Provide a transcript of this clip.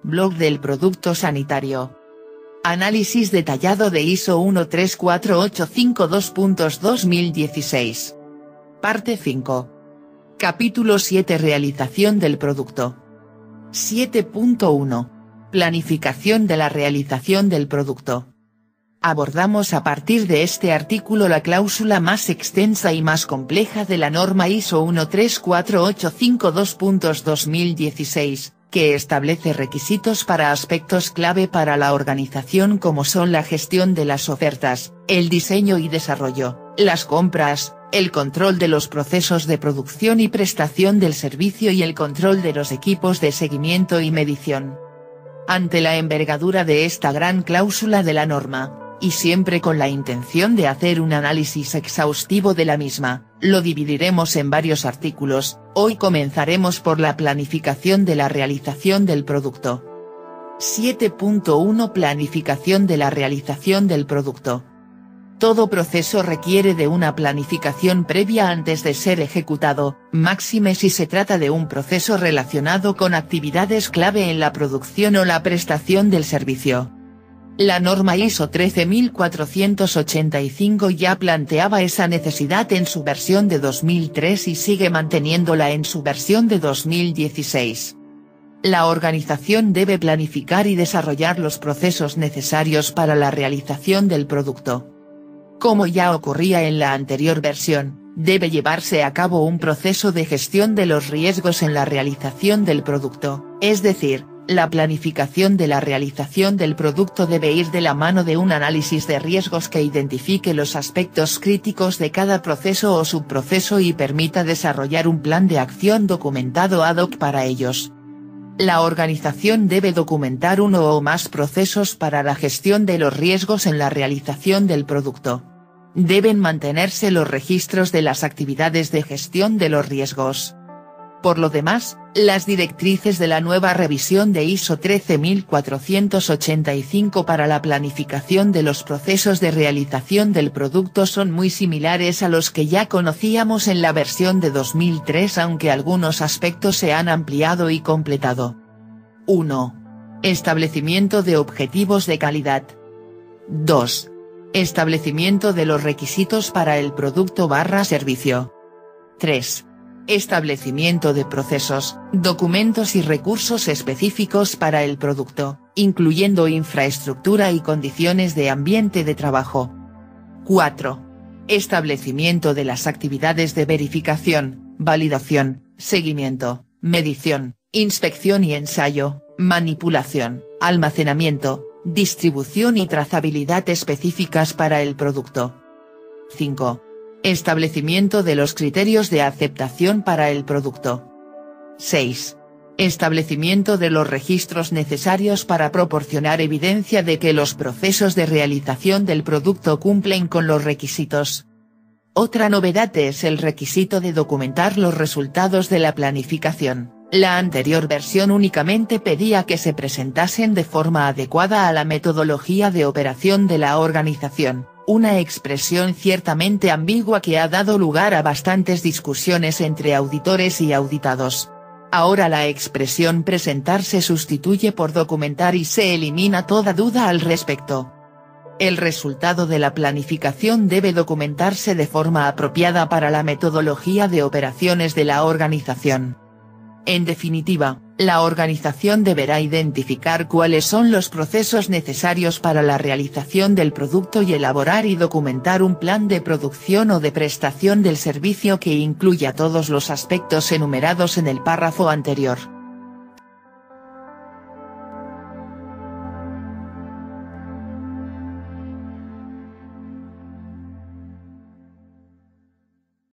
Blog del producto sanitario. Análisis detallado de ISO 13485-2.2016. Parte 5. Capítulo 7. Realización del producto. 7.1. Planificación de la realización del producto. Abordamos a partir de este artículo la cláusula más extensa y más compleja de la norma ISO 13485-2.2016, que establece requisitos para aspectos clave para la organización como son la gestión de las ofertas, el diseño y desarrollo, las compras, el control de los procesos de producción y prestación del servicio y el control de los equipos de seguimiento y medición. Ante la envergadura de esta gran cláusula de la norma, y siempre con la intención de hacer un análisis exhaustivo de la misma, lo dividiremos en varios artículos. Hoy comenzaremos por la planificación de la realización del producto. 7.1. Planificación de la realización del producto. Todo proceso requiere de una planificación previa antes de ser ejecutado, máxime si se trata de un proceso relacionado con actividades clave en la producción o la prestación del servicio. La norma ISO 13485 ya planteaba esa necesidad en su versión de 2003 y sigue manteniéndola en su versión de 2016. La organización debe planificar y desarrollar los procesos necesarios para la realización del producto. Como ya ocurría en la anterior versión, debe llevarse a cabo un proceso de gestión de los riesgos en la realización del producto, es decir, la planificación de la realización del producto debe ir de la mano de un análisis de riesgos que identifique los aspectos críticos de cada proceso o subproceso y permita desarrollar un plan de acción documentado ad hoc para ellos. La organización debe documentar uno o más procesos para la gestión de los riesgos en la realización del producto. Deben mantenerse los registros de las actividades de gestión de los riesgos. Por lo demás, las directrices de la nueva revisión de ISO 13485 para la planificación de los procesos de realización del producto son muy similares a los que ya conocíamos en la versión de 2003, aunque algunos aspectos se han ampliado y completado. 1. Establecimiento de objetivos de calidad. 2. Establecimiento de los requisitos para el producto/servicio. 3. Establecimiento de procesos, documentos y recursos específicos para el producto, incluyendo infraestructura y condiciones de ambiente de trabajo. 4. Establecimiento de las actividades de verificación, validación, seguimiento, medición, inspección y ensayo, manipulación, almacenamiento, distribución y trazabilidad específicas para el producto. 5. Establecimiento de los criterios de aceptación para el producto. 6. Establecimiento de los registros necesarios para proporcionar evidencia de que los procesos de realización del producto cumplen con los requisitos. Otra novedad es el requisito de documentar los resultados de la planificación. La anterior versión únicamente pedía que se presentasen de forma adecuada a la metodología de operación de la organización. Una expresión ciertamente ambigua que ha dado lugar a bastantes discusiones entre auditores y auditados. Ahora la expresión presentar se sustituye por documentar y se elimina toda duda al respecto. El resultado de la planificación debe documentarse de forma apropiada para la metodología de operaciones de la organización. En definitiva, la organización deberá identificar cuáles son los procesos necesarios para la realización del producto y elaborar y documentar un plan de producción o de prestación del servicio que incluya todos los aspectos enumerados en el párrafo anterior.